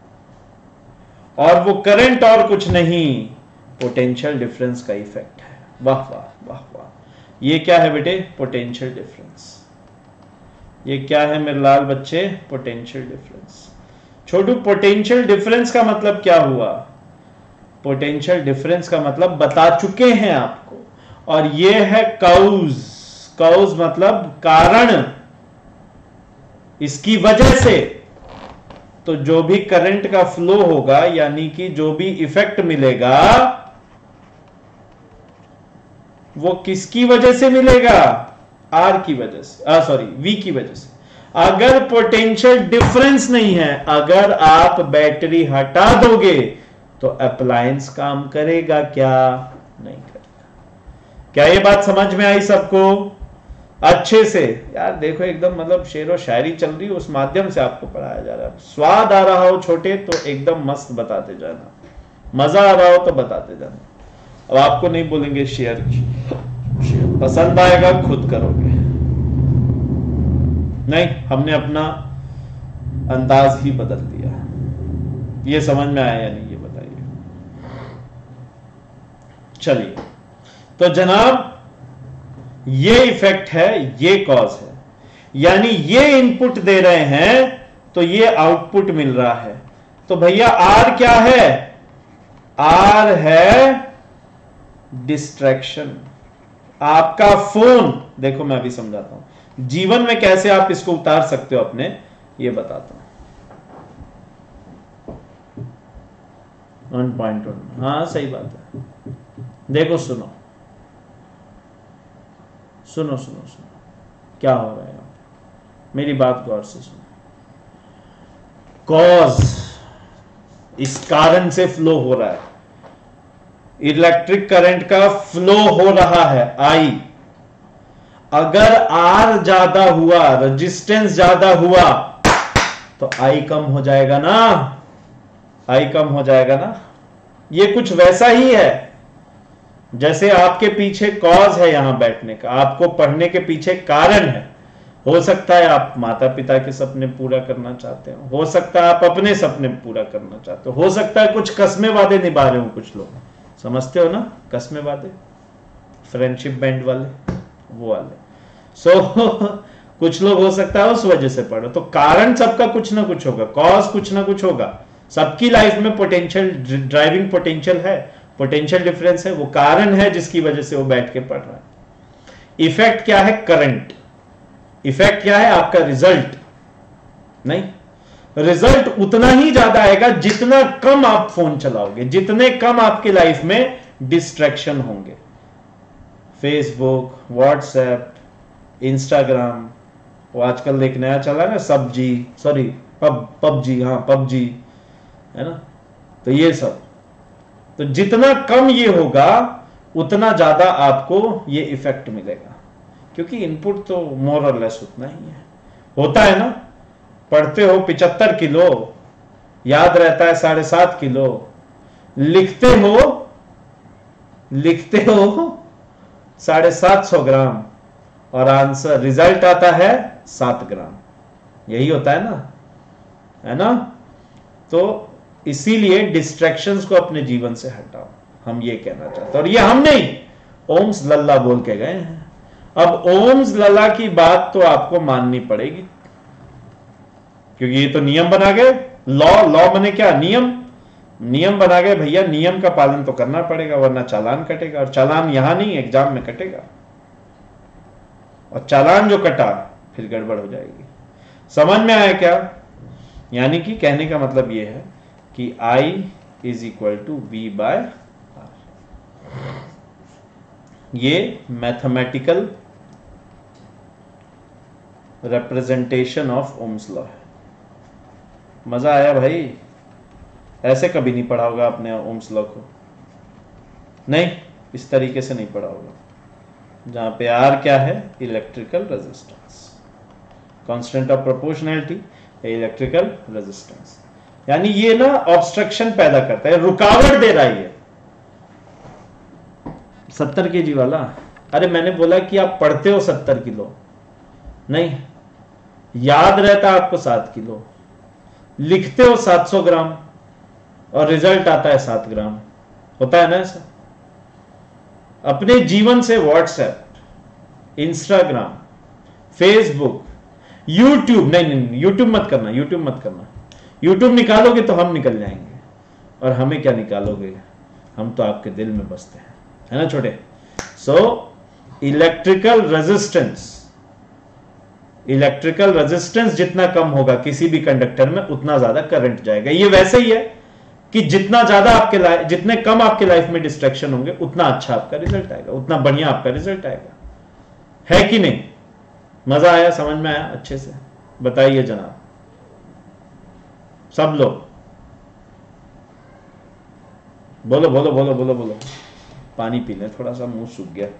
और वो करंट और कुछ नहीं, पोटेंशियल डिफरेंस का इफेक्ट है। वाह वाह वाह वाह, ये क्या है बेटे? Potential difference. ये क्या है मेरे लाल बच्चे? Potential difference. छोटू पोटेंशियल डिफरेंस का मतलब क्या हुआ? पोटेंशियल डिफरेंस का मतलब बता चुके हैं आपको, और ये है काउज। काउज मतलब कारण, इसकी वजह से। तो जो भी करंट का फ्लो होगा, यानी कि जो भी इफेक्ट मिलेगा, वो किसकी वजह से मिलेगा? आर की वजह से, आ सॉरी वी की वजह से। अगर पोटेंशियल डिफरेंस नहीं है, अगर आप बैटरी हटा दोगे तो अप्लायंस काम करेगा क्या? नहीं करेगा। क्या ये बात समझ में आई सबको? अच्छे से यार देखो, एकदम मतलब शेरो शायरी चल रही है, उस माध्यम से आपको पढ़ाया जा रहा है। स्वाद आ रहा हो छोटे तो एकदम मस्त बताते जाना, मजा आ रहा हो तो बताते जाना। अब आपको नहीं बोलेंगे शेयर की, पसंद आएगा खुद करोगे, नहीं हमने अपना अंदाज ही बदल दिया। ये समझ में आया या नहीं ये बताइए। चलिए, तो जनाब ये इफेक्ट है, ये कॉज है, यानी ये इनपुट दे रहे हैं तो ये आउटपुट मिल रहा है। तो भैया आर क्या है? आर है डिस्ट्रैक्शन। आपका फोन, देखो मैं अभी समझाता हूं जीवन में कैसे आप इसको उतार सकते हो अपने, ये बताता हूं। वन पॉइंट वन, हाँ सही बात है। देखो सुनो सुनो सुनो सुनो क्या हो रहा है यहां पे, मेरी बात गौर से सुनो। कॉज इस कारण से फ्लो हो रहा है, इलेक्ट्रिक करंट का फ्लो हो रहा है आई। अगर आर ज्यादा हुआ, रेजिस्टेंस ज्यादा हुआ, तो आई कम हो जाएगा ना, आई कम हो जाएगा ना। ये कुछ वैसा ही है जैसे आपके पीछे कॉज है यहां बैठने का, आपको पढ़ने के पीछे कारण है। हो सकता है आप माता पिता के सपने पूरा करना चाहते हो, हो सकता है आप अपने सपने पूरा करना चाहते हो, हो सकता है कुछ कस्मे वादे निभा रहे हो कुछ लोग, समझते हो ना कस्मे वादे, फ्रेंडशिप बैंड वाले, वो वाले। सो so, कुछ लोग हो सकता है उस वजह से पढ़ो। तो कारण सबका कुछ ना कुछ होगा, कॉज कुछ ना कुछ होगा। सबकी लाइफ में पोटेंशियल, ड्राइविंग पोटेंशियल है, पोटेंशियल डिफरेंस है, वो कारण है जिसकी वजह से वो बैठ के पढ़ रहा है। इफेक्ट क्या है? करंट। इफेक्ट क्या है? आपका रिजल्ट। नहीं, रिजल्ट उतना ही ज्यादा आएगा जितना कम आप फोन चलाओगे, जितने कम आपकी लाइफ में डिस्ट्रैक्शन होंगे। फेसबुक, व्हाट्सएप, इंस्टाग्राम, वो आजकल एक नया चला ना सब्जी, सॉरी पब पबजी, हाँ पबजी है ना। तो ये सब, तो जितना कम ये होगा उतना ज्यादा आपको ये इफेक्ट मिलेगा, क्योंकि इनपुट तो मोर और लेस उतना ही है। होता है ना, पढ़ते हो पिचहत्तर किलो, याद रहता है साढ़े सात किलो, लिखते हो लिखते हो साढ़े सात सौ ग्राम, और आंसर रिजल्ट आता है सात ग्राम। यही होता है ना, है ना। तो इसीलिए डिस्ट्रैक्शंस को अपने जीवन से हटाओ, हम ये कहना चाहते हैं। और ये हम नहीं, ओम्स लल्ला बोल के गए हैं। अब ओम्स लल्ला की बात तो आपको माननी पड़ेगी, क्योंकि ये तो नियम बना गए। लॉ, लॉ बने क्या? नियम। नियम बना गए भैया, नियम का पालन तो करना पड़ेगा, वरना चालान कटेगा। और चालान यहां नहीं, एग्जाम में कटेगा। और चालान जो कटा फिर गड़बड़ हो जाएगी। समझ में आया क्या? यानी कि कहने का मतलब यह है कि I is equal to V by R. ये mathematical representation of Ohm's law है। मजा आया भाई? ऐसे कभी नहीं पढ़ा होगा आपने ओम्स लॉ को, नहीं इस तरीके से नहीं पढ़ा होगा। जहां पे आर क्या है? Electrical resistance, constant of proportionality, electrical resistance. यानी ये ना ऑब्स्ट्रक्शन पैदा करता है, रुकावट दे रहा है ये। सत्तर के जी वाला, अरे मैंने बोला कि आप पढ़ते हो सत्तर किलो, नहीं याद रहता आपको सात किलो, लिखते हो सात सौ ग्राम और रिजल्ट आता है सात ग्राम। होता है ना ऐसा? अपने जीवन से व्हाट्सएप, इंस्टाग्राम, फेसबुक, यूट्यूब, नहीं नहीं यूट्यूब मत करना, यूट्यूब मत करना। यूट्यूब निकालोगे तो हम निकल जाएंगे, और हमें क्या निकालोगे, हम तो आपके दिल में बसते हैं, है ना छोटे। So electrical resistance, electrical resistance जितना कम होगा किसी भी कंडक्टर में, उतना ज्यादा करंट जाएगा। ये वैसे ही है कि जितना ज्यादा आपके लाइफ, जितने कम आपके लाइफ में डिस्ट्रैक्शन होंगे, उतना अच्छा आपका रिजल्ट आएगा, उतना बढ़िया आपका रिजल्ट आएगा, है कि नहीं। मजा आया, समझ में आया अच्छे से, बताइए जनाब सब लोग, बोलो बोलो बोलो बोलो बोलो। पानी पी लें, थोड़ा सा मुंह सूख गया।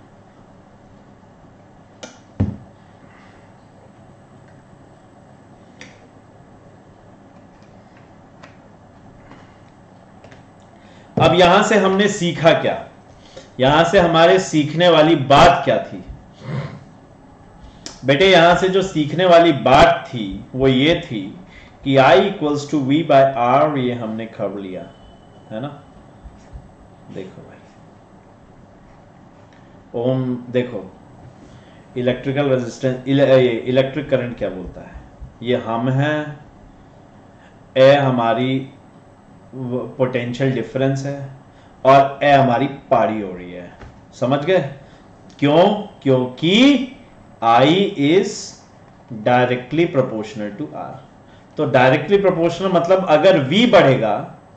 अब यहां से हमने सीखा क्या, यहां से हमारे सीखने वाली बात क्या थी बेटे। यहां से जो सीखने वाली बात थी वो ये थी कि I equals to V by R, ये हमने खबर लिया है ना। देखो भाई, ओम देखो, इलेक्ट्रिकल रेजिस्टेंस, इलेक्ट्रिक करंट क्या बोलता है, ये हम हैं, ए हमारी पोटेंशियल डिफरेंस है, और ए हमारी पारी हो रही है, समझ गए क्यों, क्योंकि I is directly proportional to R। तो डायरेक्टली प्रोपोर्शनल मतलब अगर V बढ़ेगा,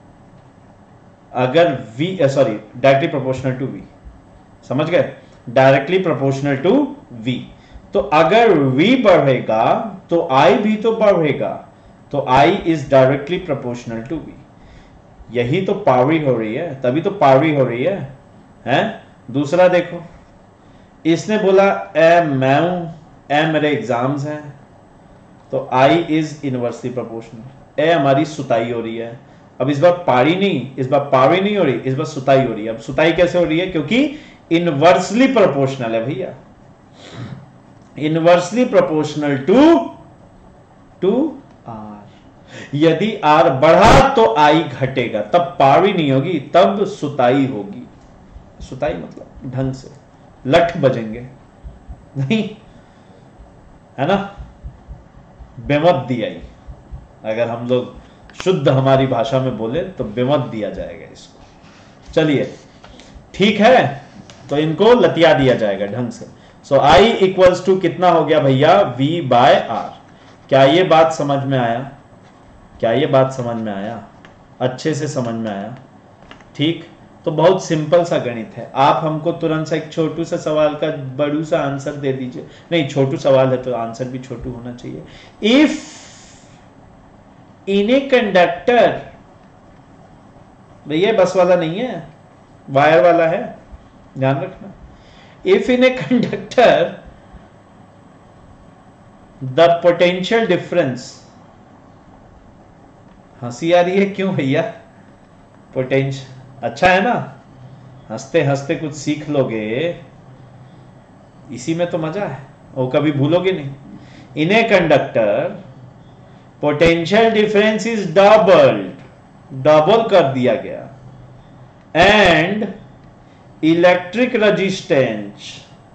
अगर V sorry directly proportional to V, समझ गए, डायरेक्टली प्रोपोर्शनल टू V। तो अगर V बढ़ेगा तो I भी तो बढ़ेगा, तो I is directly proportional to V। यही तो पावरी हो रही है, तभी तो पावरी हो रही है, हैं। दूसरा देखो, इसने बोला ए मैं हूं, ए मेरे एग्जाम्स हैं, तो I इज इनवर्सली प्रोपोर्शनल, ए हमारी सुताई हो रही है। अब इस बार पारी नहीं, इस बार पावरी नहीं हो रही, इस बार सुताई हो रही है। अब सुताई कैसे हो रही है, क्योंकि इनवर्सली प्रोपोर्शनल है भैया, inversely proportional to to R। यदि R बढ़ा तो I घटेगा, तब पावरी नहीं होगी, तब सुताई होगी। सुताई मतलब ढंग से लठ बजेंगे नहीं, है ना, बेमत दिया ही, अगर हम लोग शुद्ध हमारी भाषा में बोले तो बेमत दिया जाएगा इसको। चलिए ठीक है, तो इनको लतिया दिया जाएगा ढंग से। So so, I equals to कितना हो गया भैया, V बाय आर। क्या ये बात समझ में आया, क्या ये बात समझ में आया, अच्छे से समझ में आया, ठीक। तो बहुत सिंपल सा गणित है, आप हमको तुरंत सा एक छोटू सा सवाल का बड़ू सा आंसर दे दीजिए। नहीं, छोटू सवाल है तो आंसर भी छोटू होना चाहिए। इफ इन ए कंडक्टर, भैया बस वाला नहीं है, वायर वाला है, ध्यान रखना। If in a conductor the potential difference, हंसी आ रही है क्यों भैया, पोटेंशियल अच्छा है ना, हंसते हंसते कुछ सीख लोगे, इसी में तो मजा है, वो कभी भूलोगे नहीं। In a conductor potential difference is doubled, double कर दिया गया, and electric resistance,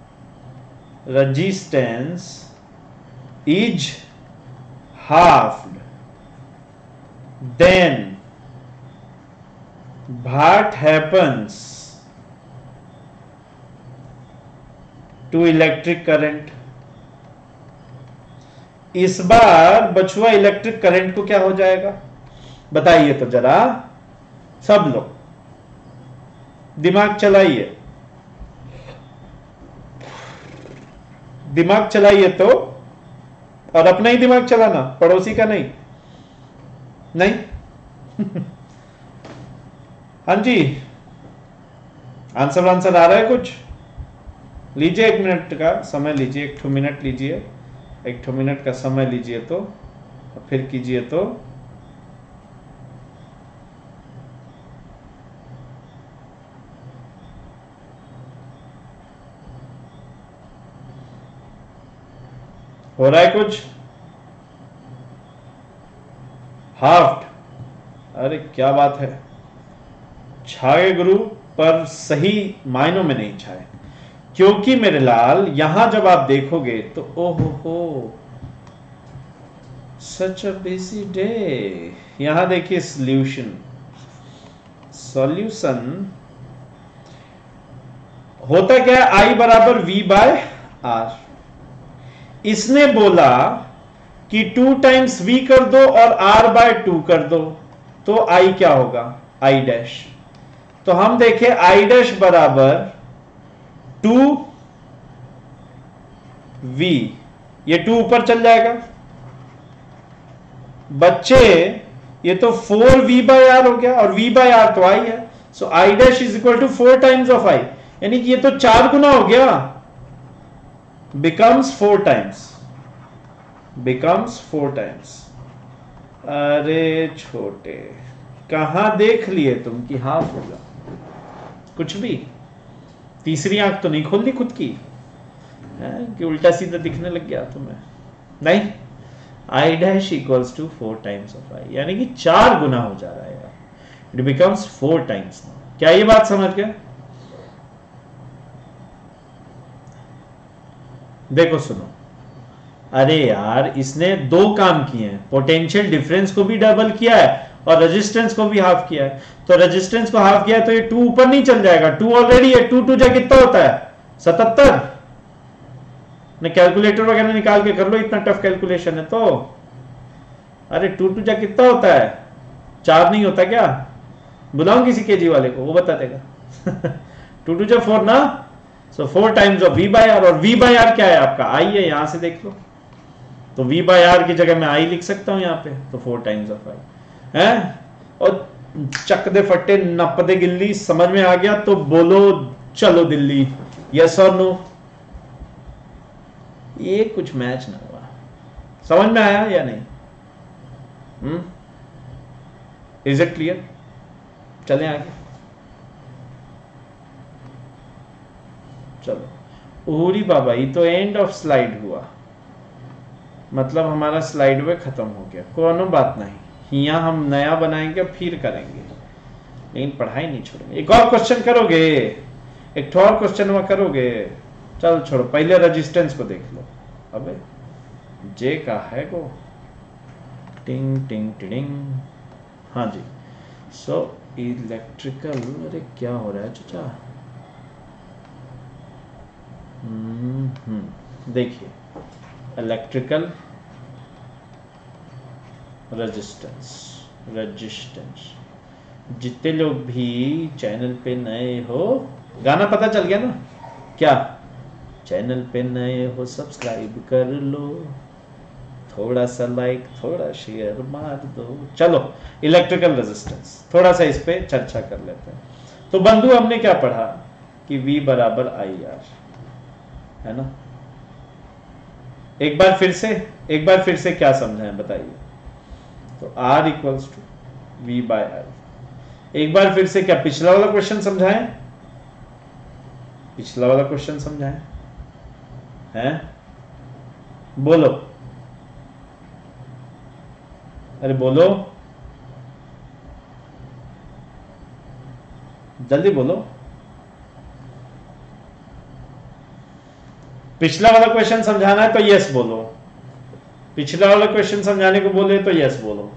resistance is halved, then what happens to electric current। इस बार बछुआ इलेक्ट्रिक करंट को क्या हो जाएगा, बताइए तो जरा, सब लोग दिमाग चलाइए, दिमाग चलाइए तो, और अपना ही दिमाग चलाना, पड़ोसी का नहीं, नहीं हाँ जी, आंसर आंसर आ रहा है कुछ, लीजिए एक मिनट का समय लीजिए, एक ठो मिनट लीजिए, एक ठो मिनट का समय लीजिए, तो फिर कीजिए तो। हो रहा है कुछ, हाफ्ट, अरे क्या बात है, छाए गुरु, पर सही मायनों में नहीं छाए। क्योंकि मेरे लाल यहां जब आप देखोगे तो ओहो हो सच अ बिजी डे। यहां देखिए सॉल्यूशन, सॉल्यूशन होता क्या है, आई बराबर वी बाय आर। इसने बोला कि टू टाइम्स वी कर दो और आर बाय टू कर दो, तो आई क्या होगा, आई डैश। तो हम देखें आई डैश बराबर टू वी, ये टू ऊपर चल जाएगा बच्चे, ये तो फोर वी बाय आर हो गया और वी बाय आर तो आई है। So I dash is equal to four times of I, यानी कि ये तो चार गुना हो गया, becomes four times, becomes four times. अरे छोटे, कहां देख लिए तुम कि हाफ होगा, कुछ भी तीसरी आंख तो नहीं खोलनी खुद की है कि उल्टा सीधा दिखने लग गया तुम्हें, नहीं। I dash equals to four times of I, यानी कि चार गुना हो जा रहा है यार, इट बिकम्स फोर टाइम्स। क्या ये बात समझ गए? देखो सुनो, अरे यार इसने दो काम किए हैं, पोटेंशियल डिफरेंस को भी डबल किया है और रेजिस्टेंस को भी हाफ किया है। तो रेजिस्टेंस को हाफ किया है तो ये टू ऊपर नहीं चल जाएगा, टू ऑलरेडी है, टू टू जा कितना होता है, सतहत्तर। ने कैलकुलेटर वगैरह निकाल के कर लो, इतना टफ कैलकुलेशन है तो। अरे टू टू जा कितना होता है, चार नहीं होता क्या? बुलाऊं किसी केजी वाले को, वो बता देगा। टू टू जा फोर ना, so four times of V by R, और वी बाय आर क्या है आपका, आई है, यहां से देख लो। तो वी बाय आर की जगह मैं आई लिख सकता हूं यहां पे, तो फोर टाइम्स ऑफ आई है। और चक दे फट्टे नप दे गिल्ली, समझ में आ गया तो बोलो चलो दिल्ली, यस और नो। ये कुछ मैच ना हुआ, समझ में आया या नहीं? Hmm, is it clear? चलें आगे, चलो। ओरी बाबा, ये तो एंड ऑफ स्लाइड हुआ, मतलब हमारा स्लाइड वे खत्म हो गया, कोनो बात नहीं, यहाँ हम नया बनाएंगे फिर करेंगे, लेकिन पढ़ाई नहीं छोड़ेंगे। एक और क्वेश्चन करोगे, एक और क्वेश्चन में करोगे, चल छोड़ो, पहले रेजिस्टेंस को देख लो। अबे जे का है को टिंग टिंग टिंग, हाँ जी। सो इलेक्ट्रिकल, अरे क्या हो रहा है चाचा? हम्म देखिए, इलेक्ट्रिकल रेजिस्टेंस, रेजिस्टेंस जितने लोग भी चैनल पे नए हो, गाना पता चल गया ना क्या? चैनल पे नए हो सब्सक्राइब कर लो, थोड़ा सा लाइक थोड़ा शेयर मार दो। चलो इलेक्ट्रिकल रेजिस्टेंस थोड़ा सा इस पे चर्चा कर लेते हैं। तो बंधु हमने क्या पढ़ा कि V बराबर आई आर है ना। एक बार फिर से एक बार फिर से क्या समझाएं बताइए। तो R equals to V by I. एक बार फिर से क्या पिछला वाला क्वेश्चन समझाएं, पिछला वाला क्वेश्चन समझाएं हैं, बोलो, अरे बोलो जल्दी बोलो। पिछला वाला क्वेश्चन समझाना है तो यस बोलो, पिछला वाला क्वेश्चन समझाने को बोले तो यस बोलो।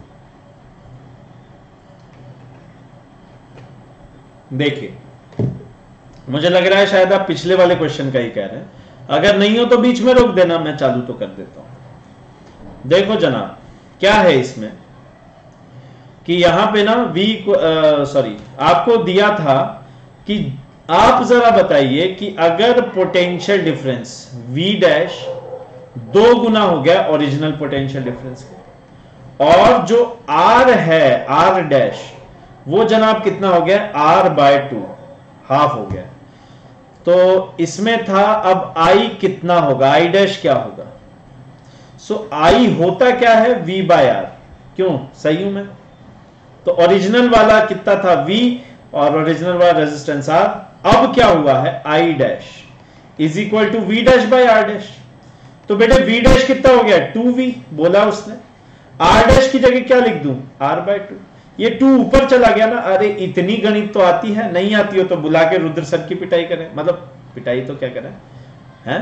देखिए मुझे लग रहा है शायद आप पिछले वाले क्वेश्चन का ही कह रहे हैं, अगर नहीं हो तो बीच में रोक देना, मैं चालू तो कर देता हूं। देखो जनाब क्या है इसमें कि यहां पे ना V को सॉरी आपको दिया था कि आप जरा बताइए कि अगर पोटेंशियल डिफरेंस V डैश दो गुना हो गया ओरिजिनल पोटेंशियल डिफरेंस के, और जो R है R डैश वो जनाब कितना हो गया R बाय टू, हाफ हो गया। तो इसमें था अब I कितना होगा, I डैश क्या होगा। सो so, I होता क्या है V बाय आर, क्यों सही हूं मैं। तो ओरिजिनल वाला कितना था V और ओरिजिनल वाला रेजिस्टेंस R, अब क्या हुआ है I dash is equal to V dash by R dash. तो बेटे V डैश कितना हो गया टू वी बोला उसने, R डैश की जगह क्या लिख दूं R बाय टू। ये टू ऊपर चला गया ना। अरे इतनी गणित तो आती है, नहीं आती हो तो बुला के रुद्र सर की पिटाई करें, मतलब पिटाई तो क्या करें हैं,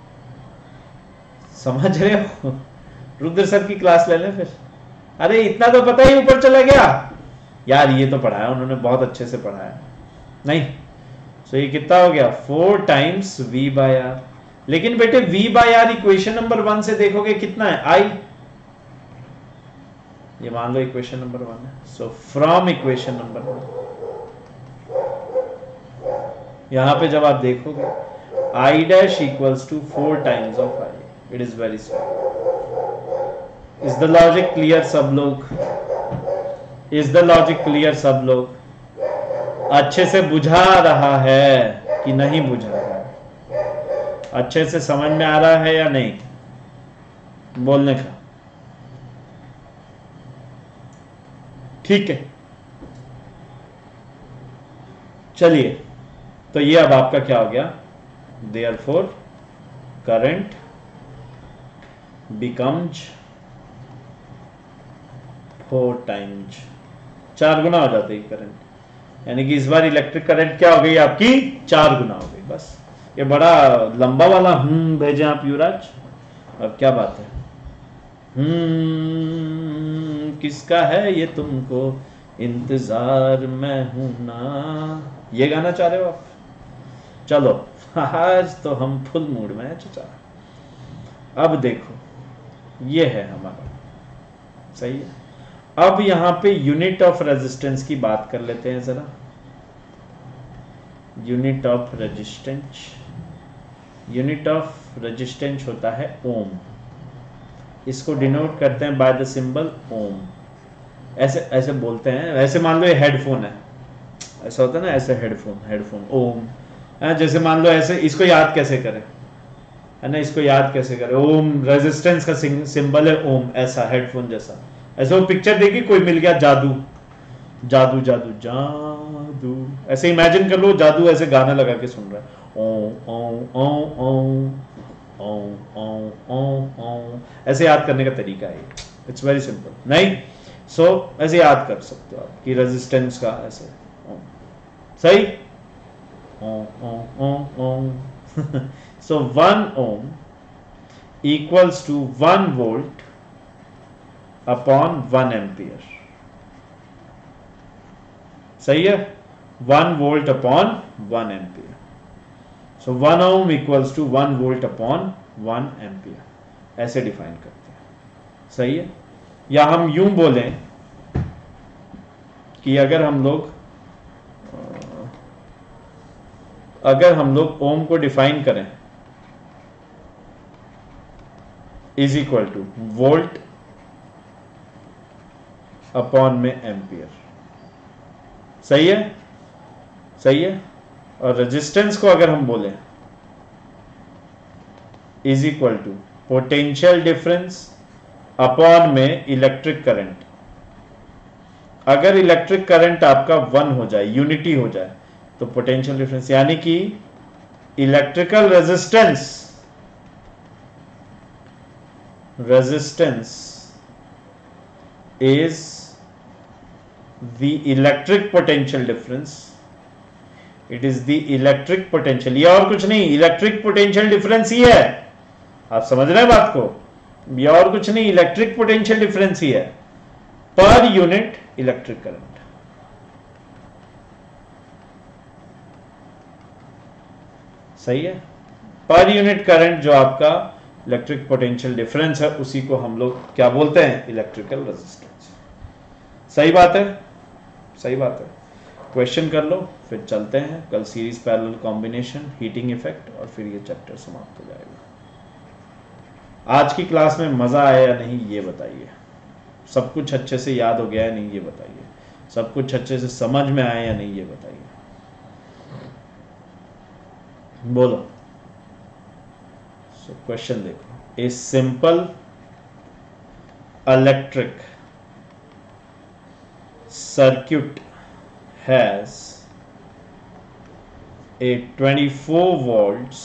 समझ रहे हो? रुद्र सर की क्लास ले लें फिर। अरे इतना तो पता ही ऊपर चला गया यार, ये तो पढ़ाया उन्होंने, बहुत अच्छे से पढ़ाया नहीं। सो ये कितना हो गया, four times v by R. लेकिन बेटे v by R equation number one से देखोगे कितना है, i, ये मान लो इक्वेशन नंबर वन है। So from equation number one, यहां पे जब आप देखोगे i dash equals to four times of i, it is very simple. Is the logic clear सब लोग? इज द लॉजिक क्लियर सब लोग? अच्छे से बुझा रहा है कि नहीं बुझा रहा है? अच्छे से समझ में आ रहा है या नहीं बोलने का? ठीक है, चलिए, तो ये अब आपका क्या हो गया, therefore current becomes four times, चार गुना हो जाती है करंट, यानी कि इस बार इलेक्ट्रिक करंट क्या हो गई आपकी, चार गुना हो गई। बस ये बड़ा लंबा वाला हम्म भेजे आप युवराज, अब क्या बात है, हम्म किसका है ये तुमको इंतजार मैं हूं ना, ये गाना चाह रहे हो आप? चलो आज तो हम फुल मूड में है चाचा। अब देखो ये है हमारा, सही है। अब यहां पे यूनिट ऑफ रेजिस्टेंस की बात कर लेते हैं जरा। Unit of resistance, unit of resistance होता है ओम, इसको डिनोट करते हैं बाय द सिंबल ओम। ऐसे ऐसे बोलते हैं, ऐसे मान लो ये हेडफोन है, ऐसा होता है ना, ऐसे हेडफोन हेडफोन ओम, जैसे मान लो ऐसे, इसको याद कैसे करें, है ना, इसको याद कैसे करें, ओम रेजिस्टेंस का सिंबल है ओम, ऐसा हेडफोन जैसा। ऐसे वो पिक्चर देखी, कोई मिल गया जादू जादू जादू जादू, ऐसे इमेजिन कर लो जादू ऐसे गाना लगा के सुन रहा है, ओ O O O O O O ओ, ऐसे याद करने का तरीका है, इट्स वेरी सिंपल। नहीं सो so, ऐसे याद कर सकते हो आप कि रेजिस्टेंस का ऐसे ओ, सही, O O O O so one ohm equals to one volt upon one ampere, सही है, one volt upon one ampere. So one ohm equals to one volt upon one ampere, ऐसे define करते हैं, सही है। या हम यूं बोलें कि अगर हम लोग अगर हम लोग ओम को डिफाइन करें is equal to volt upon में एम्पियर, सही है, सही है। और रेजिस्टेंस को अगर हम बोलें is equal to potential difference upon में इलेक्ट्रिक करंट। अगर इलेक्ट्रिक करंट आपका वन हो जाए, यूनिटी हो जाए, तो पोटेंशियल डिफरेंस, यानी कि electrical resistance resistance is the electric potential difference, it is the electric potential, ये और कुछ नहीं, इलेक्ट्रिक पोटेंशियल डिफरेंस ही है। आप समझ रहे हैं बात को, ये और कुछ नहीं, इलेक्ट्रिक पोटेंशियल डिफरेंस ही है पर यूनिट इलेक्ट्रिक करंट, सही है। पर यूनिट करंट जो आपका इलेक्ट्रिक पोटेंशियल डिफरेंस है, उसी को हम लोग क्या बोलते हैं, इलेक्ट्रिकल रेजिस्टेंस। सही बात है, सही बात है। क्वेश्चन कर लो, फिर चलते हैं कल series parallel combination, heating effect, और फिर ये चैप्टर समाप्त हो जाएगा। आज की क्लास में मजा आया या नहीं ये बताइए, सब कुछ अच्छे से याद हो गया या नहीं ये बताइए, सब कुछ अच्छे से समझ में आया या नहीं ये बताइए, बोलो। सो क्वेश्चन देखो, a simple electric circuit has a twenty-four volts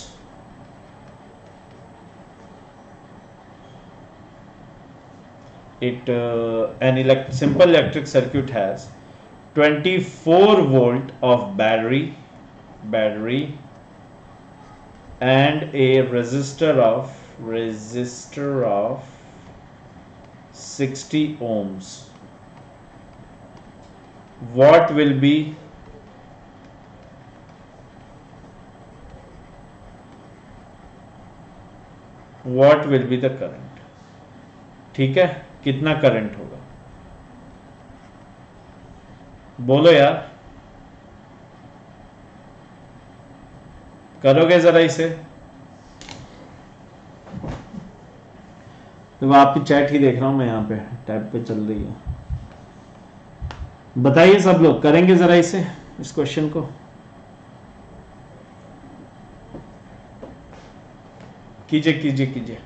it uh, an elect simple electric circuit has twenty-four volt of battery battery and a resistor of resistor of sixty ohms, what will be what will be the current? ठीक है, कितना current होगा बोलो यार, करोगे जरा इसे? तो आपकी चैट ही देख रहा हूं मैं, यहां पे टैब पे चल रही है। बताइए सब लोग, करेंगे जरा इसे, इस क्वेश्चन को? कीजिए कीजिए कीजिए।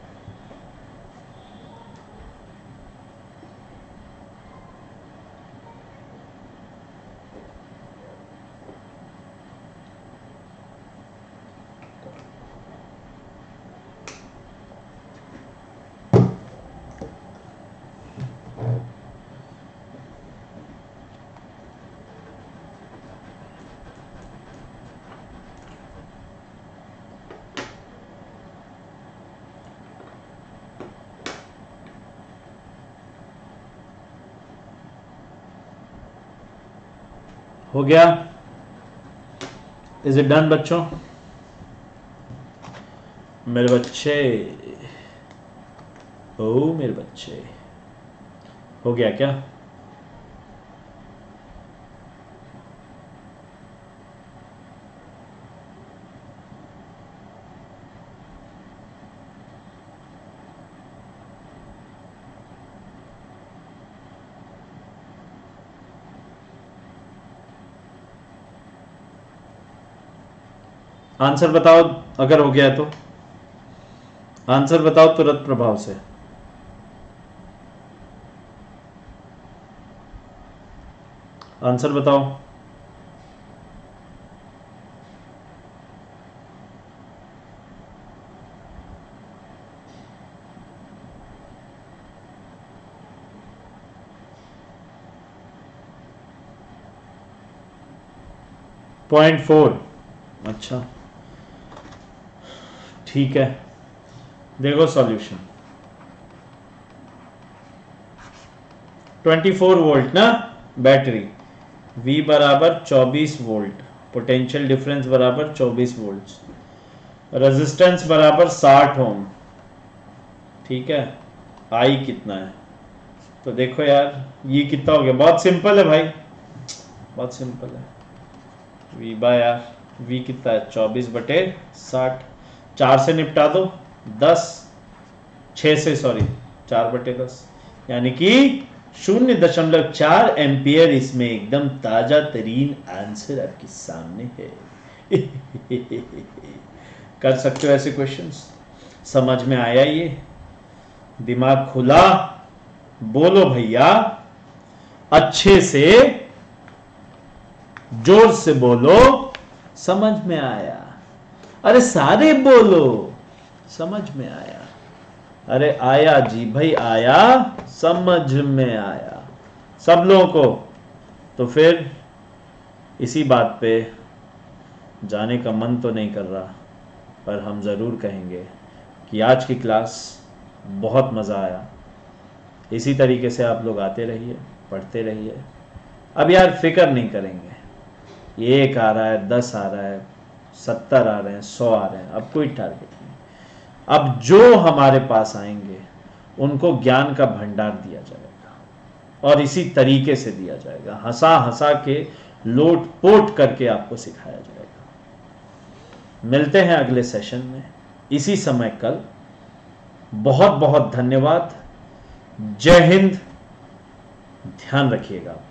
हो गया? इज इट डन बच्चों? मेरे बच्चे, ओ मेरे बच्चे, हो गया क्या? आंसर बताओ अगर हो गया तो, आंसर बताओ तुरंत प्रभाव से। आंसर बताओ। पॉइंट फोर, अच्छा ठीक है। देखो सॉल्यूशन, चौबीस वोल्ट ना बैटरी, V बराबर चौबीस वोल्ट, पोटेंशियल डिफरेंस बराबर चौबीस वोल्ट, रेजिस्टेंस बराबर साठ ओम, ठीक है। I कितना है? तो देखो यार ये कितना हो गया, बहुत सिंपल है भाई, बहुत सिंपल है। V बाय R, V कितना है? चौबीस बटे साठ, चार से निपटा दो, दस, छह से सॉरी चार बटे दस, यानी कि शून्य दशमलव चार एम्पियर इसमें एकदम ताजा तरीन आंसर आपके सामने है। कर सकते हो ऐसे क्वेश्चंस? समझ में आया? ये दिमाग खुला? बोलो भैया, अच्छे से जोर से बोलो, समझ में आया? अरे सारे बोलो, समझ में आया? अरे आया जी भाई, आया, समझ में आया सब लोगों को? तो फिर इसी बात पे जाने का मन तो नहीं कर रहा, पर हम ज़रूर कहेंगे कि आज की क्लास बहुत मज़ा आया। इसी तरीके से आप लोग आते रहिए, पढ़ते रहिए। अब यार फिक्र नहीं करेंगे, एक आ रहा है, दस आ रहा है, सत्तर आ रहे हैं, सौ आ रहे हैं, अब कोई टारगेट नहीं। अब जो हमारे पास आएंगे उनको ज्ञान का भंडार दिया जाएगा और इसी तरीके से दिया जाएगा, हंसा हंसा के लोट पोट करके आपको सिखाया जाएगा। मिलते हैं अगले सेशन में इसी समय कल। बहुत बहुत धन्यवाद। जय हिंद, ध्यान रखिएगा।